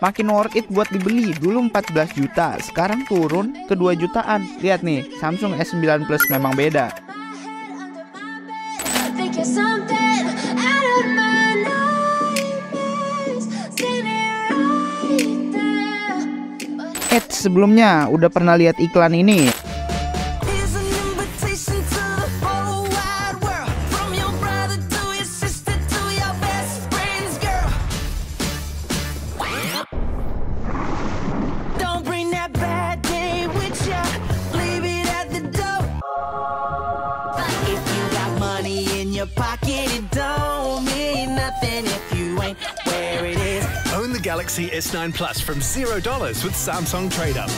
makin worth it buat dibeli. Dulu 14 juta, sekarang turun ke 2 jutaan. Lihat nih, Samsung S9 Plus memang beda. Sebelumnya udah pernah lihat iklan ini? Own the Galaxy S9 Plus from $0 with Samsung Trade Up.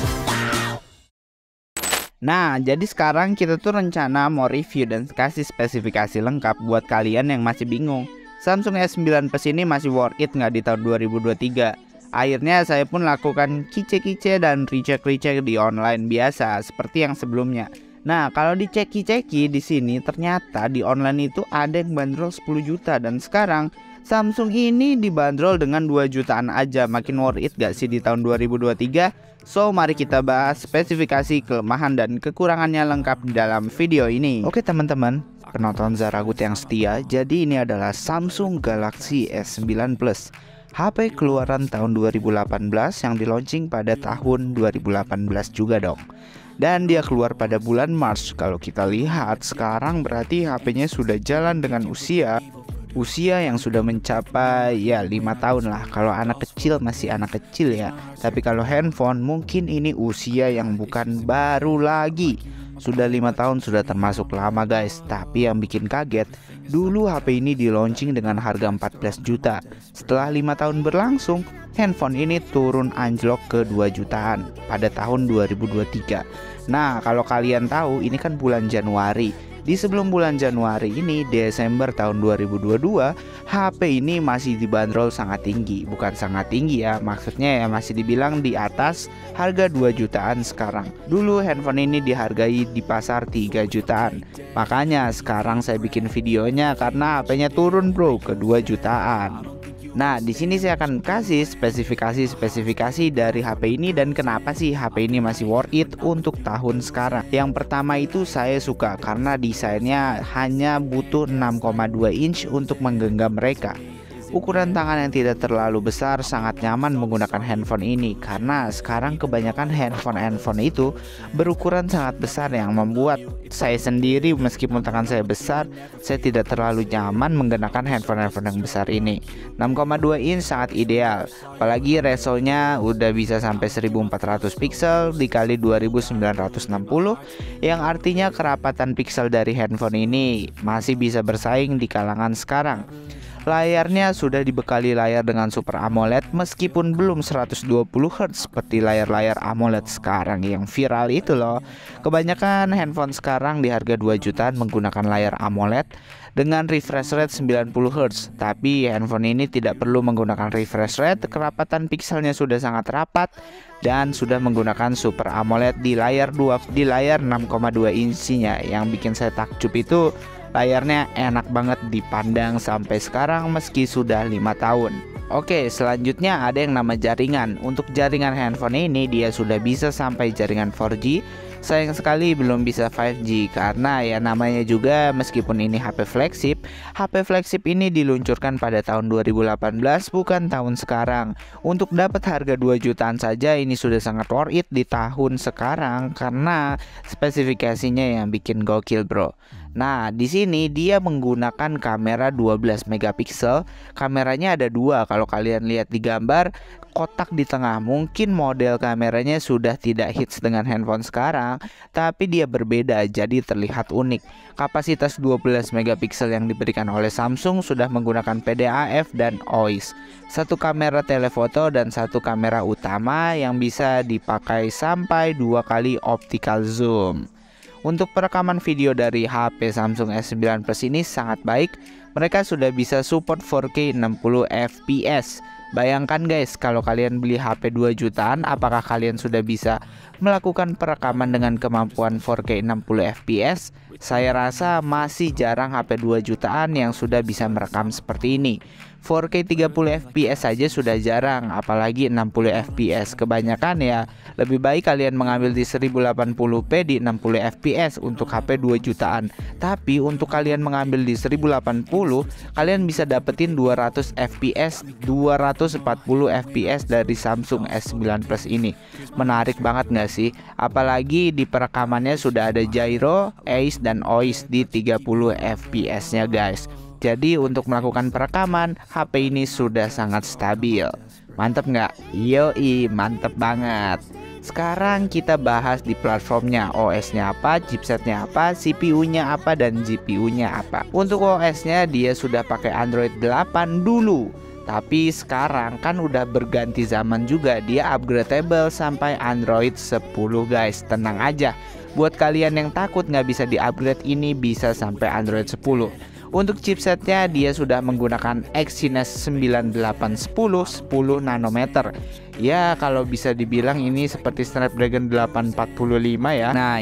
Nah, jadi sekarang kita tuh rencana mau review dan kasih spesifikasi lengkap buat kalian yang masih bingung. Samsung S9 Plus ini masih worth it nggak di tahun 2023? Akhirnya saya pun lakukan kice-kice dan recheck di online biasa seperti yang sebelumnya. Nah, kalau diceki-ceki di sini ternyata di online itu ada yang bandrol 10 juta dan sekarang Samsung ini dibanderol dengan 2 jutaan aja. Makin worth it gak sih di tahun 2023? So, mari kita bahas spesifikasi, kelemahan, dan kekurangannya lengkap di dalam video ini. Oke teman-teman, penonton Zaragut yang setia, jadi ini adalah Samsung Galaxy S9 Plus, HP keluaran tahun 2018 yang di launching pada tahun 2018 juga dong. Dan dia keluar pada bulan Maret. Kalau kita lihat sekarang berarti HP-nya sudah jalan dengan usia yang sudah mencapai ya 5 tahun lah. Kalau anak kecil masih anak kecil ya. Tapi kalau handphone mungkin ini usia yang bukan baru lagi. Sudah 5 tahun sudah termasuk lama guys. Tapi yang bikin kaget, dulu HP ini di launching dengan harga 14 juta. Setelah 5 tahun berlangsung, handphone ini turun anjlok ke 2 jutaan pada tahun 2023. Nah, kalau kalian tahu ini kan bulan Januari. Di sebelum bulan Januari ini, Desember tahun 2022, HP ini masih dibanderol sangat tinggi. Bukan sangat tinggi ya, maksudnya ya masih dibilang di atas harga 2 jutaan sekarang. Dulu handphone ini dihargai di pasar 3 jutaan. Makanya sekarang saya bikin videonya karena HP-nya turun bro ke 2 jutaan. Nah, di sini saya akan kasih spesifikasi dari HP ini dan kenapa sih HP ini masih worth it untuk tahun sekarang. Yang pertama itu saya suka karena desainnya hanya butuh 6,2 inch untuk menggenggam mereka. Ukuran tangan yang tidak terlalu besar sangat nyaman menggunakan handphone ini karena sekarang kebanyakan handphone itu berukuran sangat besar yang membuat saya sendiri meskipun tangan saya besar, saya tidak terlalu nyaman menggunakan handphone yang besar ini. 6,2 inch sangat ideal, apalagi resonya udah bisa sampai 1400 pixel dikali 2960 yang artinya kerapatan pixel dari handphone ini masih bisa bersaing di kalangan sekarang. Layarnya sudah dibekali layar dengan Super AMOLED meskipun belum 120Hz seperti layar-layar AMOLED sekarang yang viral itu loh. Kebanyakan handphone sekarang di harga 2 jutaan menggunakan layar AMOLED dengan refresh rate 90Hz. Tapi handphone ini tidak perlu menggunakan refresh rate, kerapatan pixelnya sudah sangat rapat dan sudah menggunakan Super AMOLED di layar 6,2 inchinya. Yang bikin saya takjub itu layarnya enak banget dipandang sampai sekarang meski sudah 5 tahun. Oke, selanjutnya ada yang nama jaringan. Untuk jaringan handphone ini dia sudah bisa sampai jaringan 4G. Sayang sekali belum bisa 5G karena ya namanya juga meskipun ini HP flagship ini diluncurkan pada tahun 2018 bukan tahun sekarang. Untuk dapat harga 2 jutaan saja ini sudah sangat worth it di tahun sekarang karena spesifikasinya yang bikin gokil bro. Nah, di sini dia menggunakan kamera 12 megapiksel. Kameranya ada dua. Kalau kalian lihat di gambar, kotak di tengah. Mungkin model kameranya sudah tidak hits dengan handphone sekarang, tapi dia berbeda jadi terlihat unik. Kapasitas 12 megapiksel yang diberikan oleh Samsung sudah menggunakan PDAF dan OIS. Satu kamera telefoto dan satu kamera utama yang bisa dipakai sampai 2 kali optical zoom. Untuk perekaman video dari HP Samsung S9 Plus ini sangat baik. Mereka sudah bisa support 4K 60 fps. Bayangkan guys, kalau kalian beli HP 2 jutaan, apakah kalian sudah bisa melakukan perekaman dengan kemampuan 4K 60 fps? Saya rasa masih jarang HP 2 jutaan yang sudah bisa merekam seperti ini. 4K 30 fps saja sudah jarang, apalagi 60 fps. Kebanyakan ya lebih baik kalian mengambil di 1080p di 60 fps untuk HP 2 jutaan. Tapi untuk kalian mengambil di 1080, kalian bisa dapetin 200 fps, 240 fps dari Samsung S9 Plus ini. Menarik banget nggak sih? Apalagi di perekamannya sudah ada gyro, ACE, dan OIS di 30 fps nya guys. Jadi untuk melakukan perekaman, HP ini sudah sangat stabil. Mantep nggak? Yoi, mantep banget. Sekarang kita bahas di platformnya, OS-nya apa, chipsetnya apa, CPU-nya apa, dan GPU-nya apa. Untuk OS-nya dia sudah pakai Android 8 dulu. Tapi sekarang kan udah berganti zaman juga, dia upgradable sampai Android 10 guys. Tenang aja, buat kalian yang takut nggak bisa di-upgrade, ini bisa sampai Android 10. Untuk chipsetnya dia sudah menggunakan Exynos 9810 10 nanometer. Ya kalau bisa dibilang ini seperti Snapdragon 845 ya. Nah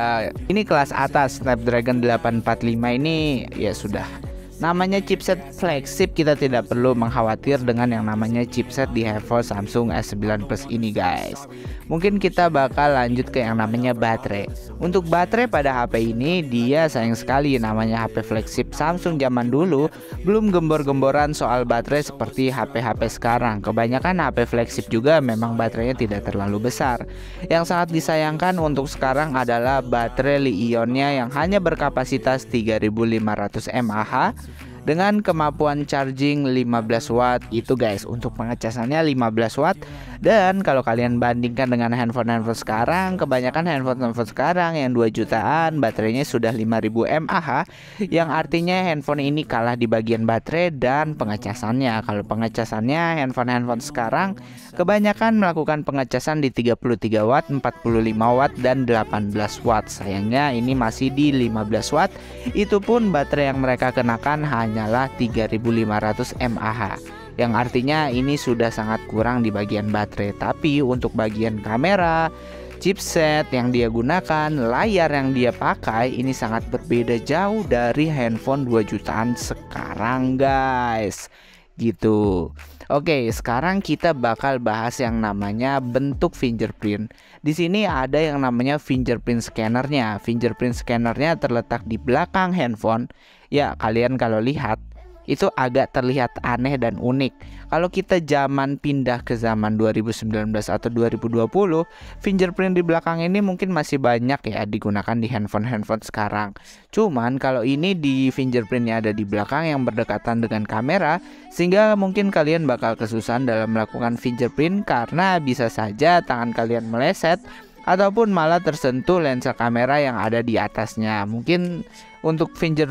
ini kelas atas. Snapdragon 845 ini ya sudah. Namanya chipset flagship, kita tidak perlu mengkhawatir dengan yang namanya chipset di handphone Samsung S9 Plus ini guys. Mungkin kita bakal lanjut ke yang namanya baterai. Untuk baterai pada HP ini dia sayang sekali, namanya HP flagship Samsung zaman dulu belum gembor-gemboran soal baterai seperti HP-HP sekarang. Kebanyakan HP flagship juga memang baterainya tidak terlalu besar. Yang sangat disayangkan untuk sekarang adalah baterai Li-ionnya yang hanya berkapasitas 3500 mAh dengan kemampuan charging 15 watt itu guys. Untuk pengecasannya 15 watt. Dan kalau kalian bandingkan dengan handphone sekarang, kebanyakan handphone sekarang yang 2 jutaan baterainya sudah 5000 mAh, yang artinya handphone ini kalah di bagian baterai dan pengecasannya. Kalau pengecasannya handphone sekarang kebanyakan melakukan pengecasan di 33 watt, 45 watt, dan 18 watt. Sayangnya ini masih di 15 watt. Itu pun baterai yang mereka kenakan hanyalah 3500 mAh, yang artinya ini sudah sangat kurang di bagian baterai. Tapi untuk bagian kamera, chipset yang dia gunakan, layar yang dia pakai, ini sangat berbeda jauh dari handphone 2 jutaan sekarang guys. Gitu. Oke, sekarang kita bakal bahas yang namanya bentuk fingerprint. Di sini ada yang namanya fingerprint scannernya. Fingerprint scannernya terletak di belakang handphone. Ya, kalian kalau lihat itu agak terlihat aneh dan unik. Kalau kita pindah ke zaman 2019 atau 2020, fingerprint di belakang ini mungkin masih banyak ya digunakan di handphone sekarang. Cuman kalau ini di fingerprintnya ada di belakang yang berdekatan dengan kamera, sehingga mungkin kalian bakal kesusahan dalam melakukan fingerprint karena bisa saja tangan kalian meleset ataupun malah tersentuh lensa kamera yang ada di atasnya. Mungkin untuk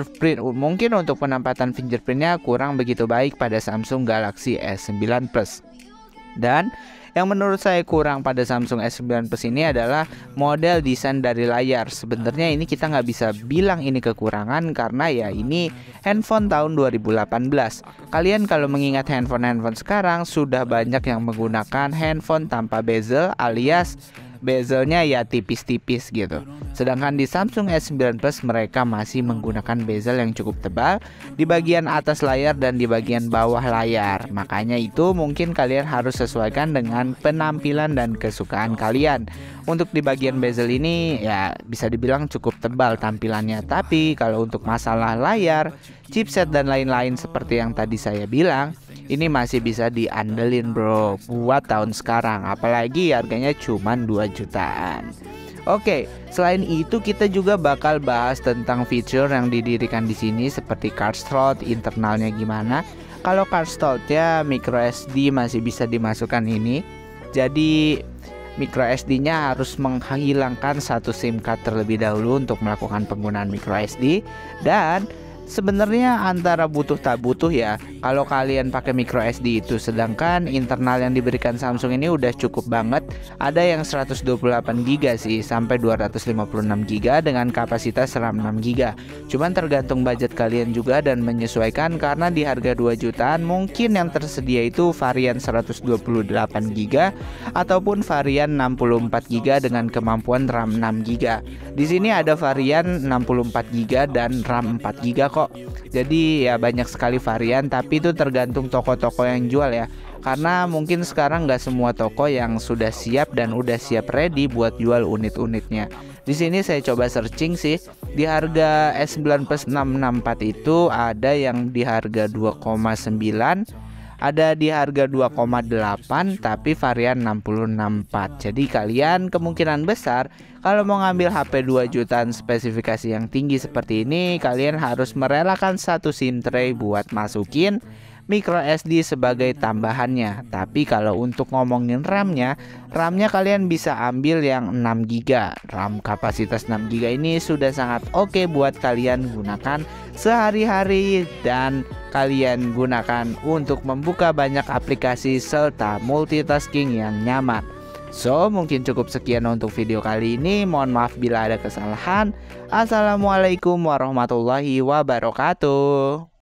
penempatan fingerprintnya kurang begitu baik pada Samsung Galaxy S9 Plus. Dan yang menurut saya kurang pada Samsung S9 Plus ini adalah model desain dari layar. Sebenarnya ini kita nggak bisa bilang ini kekurangan karena ya ini handphone tahun 2018. Kalian kalau mengingat handphone sekarang sudah banyak yang menggunakan handphone tanpa bezel, alias bezelnya ya tipis-tipis gitu. Sedangkan di Samsung S9 Plus mereka masih menggunakan bezel yang cukup tebal di bagian atas layar dan di bagian bawah layar. Makanya itu mungkin kalian harus sesuaikan dengan penampilan dan kesukaan kalian. Untuk di bagian bezel ini ya bisa dibilang cukup tebal tampilannya. Tapi kalau untuk masalah layar, chipset dan lain-lain seperti yang tadi saya bilang, ini masih bisa diandelin bro buat tahun sekarang, apalagi harganya cuma 2 jutaan. Oke, selain itu kita juga bakal bahas tentang fitur yang didirikan di sini seperti card slot, internalnya gimana. Kalau card slotnya micro SD masih bisa dimasukkan ini. Jadi micro SD-nya harus menghilangkan satu SIM card terlebih dahulu untuk melakukan penggunaan micro SD. Dan sebenarnya antara butuh tak butuh ya kalau kalian pakai micro SD itu. Sedangkan internal yang diberikan Samsung ini udah cukup banget. Ada yang 128GB sih sampai 256GB dengan kapasitas RAM 6GB. Cuman tergantung budget kalian juga dan menyesuaikan, karena di harga 2 jutaan mungkin yang tersedia itu varian 128GB ataupun varian 64GB dengan kemampuan RAM 6GB. Di sini ada varian 64GB dan RAM 4GB kok. Jadi ya banyak sekali varian, tapi itu tergantung toko-toko yang jual ya. Karena mungkin sekarang nggak semua toko yang sudah siap dan udah siap ready buat jual unit-unitnya. Di sini saya coba searching sih, di harga S9 Plus 664 itu ada yang di harga 2,9, ada di harga 2,8, tapi varian 6064. Jadi kalian kemungkinan besar kalau mau ngambil HP 2 jutaan spesifikasi yang tinggi seperti ini, kalian harus merelakan satu SIM tray buat masukin micro SD sebagai tambahannya. Tapi kalau untuk ngomongin RAM-nya kalian bisa ambil yang 6 GB. RAM kapasitas 6 GB ini sudah sangat oke buat kalian gunakan sehari-hari dan kalian gunakan untuk membuka banyak aplikasi serta multitasking yang nyaman. So, mungkin cukup sekian untuk video kali ini. Mohon maaf bila ada kesalahan. Assalamualaikum warahmatullahi wabarakatuh.